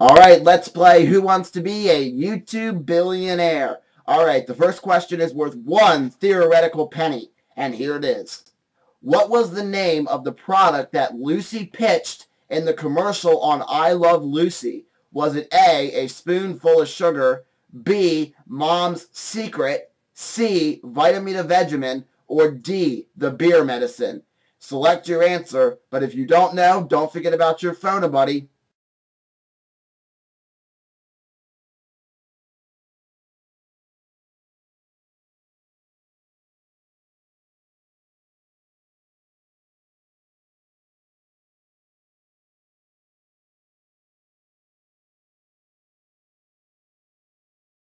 All right, let's play Who Wants to Be a YouTube Billionaire? All right, the first question is worth one theoretical penny, and here it is. What was the name of the product that Lucy pitched in the commercial on I Love Lucy? Was it A, a spoonful of sugar, B, Mom's Secret, C, Vitamina Vegemin, or D, the beer medicine? Select your answer, but if you don't know, don't forget about your phone, buddy.